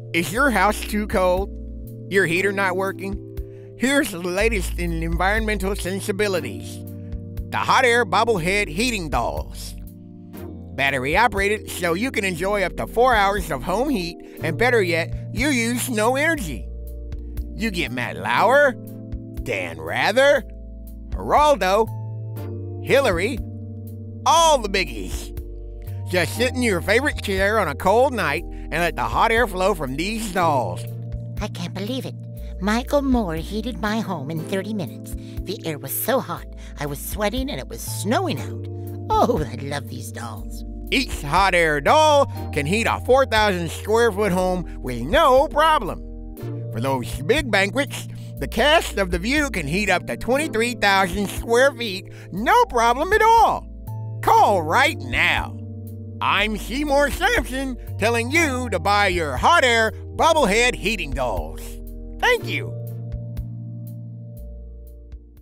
Is your house too cold? Your heater not working? Here's the latest in environmental sensibilities. The hot air bobblehead heating dolls. Battery operated, so you can enjoy up to 4 hours of home heat, and better yet, you use no energy. You get Matt Lauer, Dan Rather, Geraldo, Hillary, all the biggies. Just sit in your favorite chair on a cold night and let the hot air flow from these dolls. I can't believe it. Michael Moore heated my home in 30 minutes. The air was so hot, I was sweating and it was snowing out. Oh, I love these dolls. Each hot air doll can heat a 4,000 square foot home with no problem. For those big banquets, the cast of The View can heat up to 23,000 square feet, no problem at all. Call right now. I'm Seymour Sampson telling you to buy your hot air bobblehead heating dolls. Thank you.